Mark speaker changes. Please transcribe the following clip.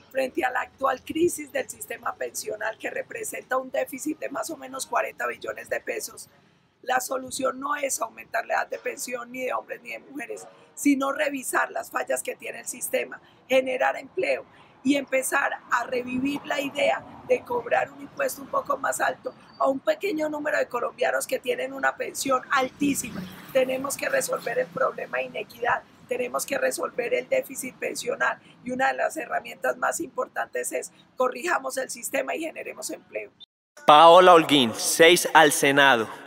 Speaker 1: frente a la actual crisis del sistema pensional que representa un déficit de más o menos 40 billones de pesos, la solución no es aumentar la edad de pensión ni de hombres ni de mujeres, sino revisar las fallas que tiene el sistema, generar empleo y empezar a revivir la idea de cobrar un impuesto un poco más alto a un pequeño número de colombianos que tienen una pensión altísima. Tenemos que resolver el problema de inequidad, tenemos que resolver el déficit pensional y una de las herramientas más importantes es corrijamos el sistema y generemos empleo.
Speaker 2: Paola Holguín, 6 al Senado.